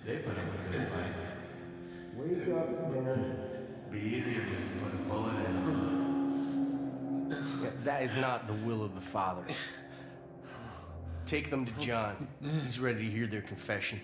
They put up a good fight. Wake up, man. Be easier just to put a bullet in them. Yeah, that is not the will of the Father. Take them to John. He's ready to hear their confession.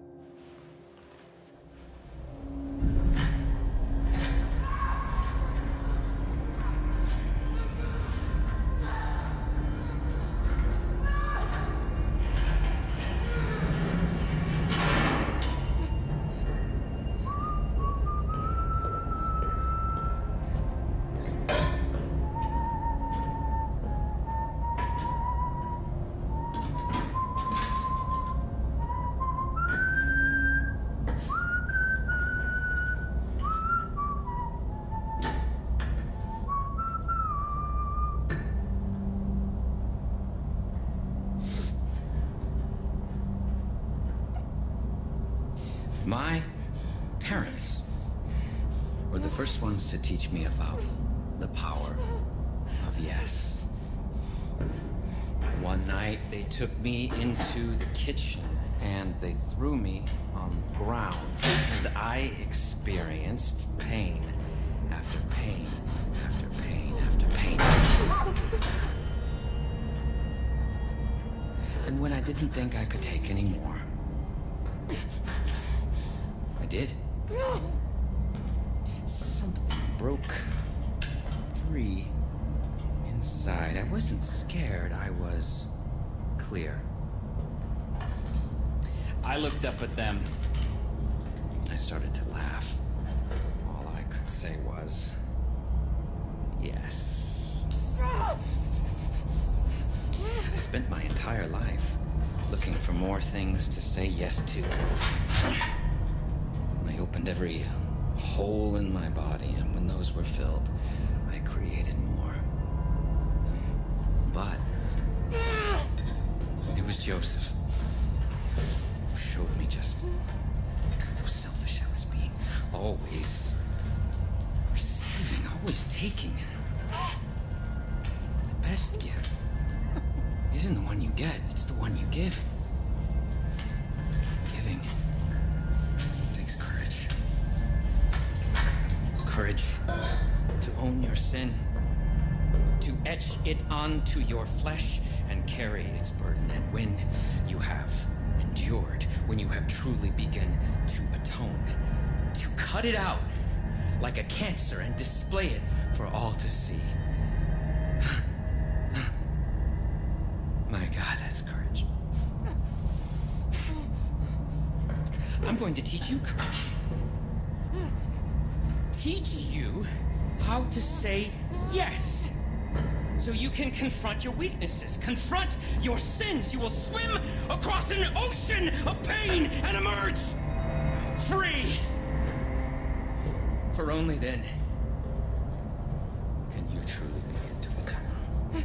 My parents were the first ones to teach me about the power of yes. One night, they took me into the kitchen and they threw me on the ground, and I experienced pain after pain after pain after pain. And when I didn't think I could take any more, I did. Something broke free inside. I wasn't scared, I was clear. I looked up at them. I started to laugh. All I could say was, yes. I spent my entire life looking for more things to say yes to. I opened every hole in my body, and when those were filled, I created more. But it was Joseph who showed me just how selfish I was being. Always receiving, always taking. The best gift isn't the one you get, it's the one you give. Giving takes courage. Courage to own your sin, to etch it onto your flesh and carry its burden. And when you have endured, when you have truly begun to atone, to cut it out like a cancer and display it for all to see. My God, that's courage. I'm going to teach you courage. Teach you how to say yes, so you can confront your weaknesses, confront your sins. You will swim across an ocean of pain and emerge free. For only then can you truly begin to atone.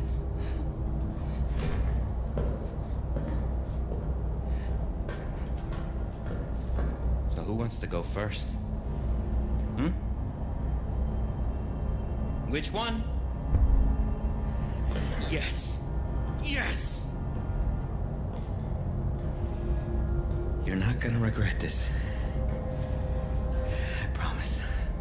So who wants to go first? Which one? Yes. Yes! You're not gonna regret this. I promise.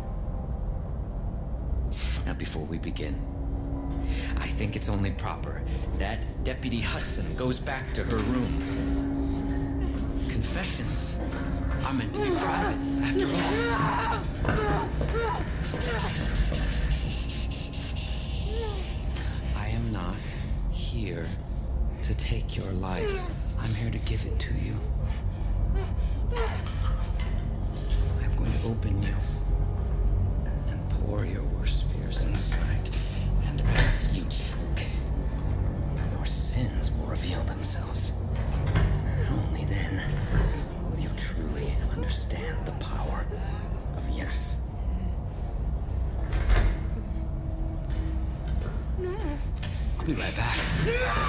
Now, before we begin, I think it's only proper that Deputy Hudson goes back to her room. Confessions are meant to be private, after all. I am not here to take your life. I'm here to give it to you. I'm going to open you and pour your worst fears inside. And as you choke, your sins will reveal themselves. Only then will you truly understand the power of yes. I'll be right back.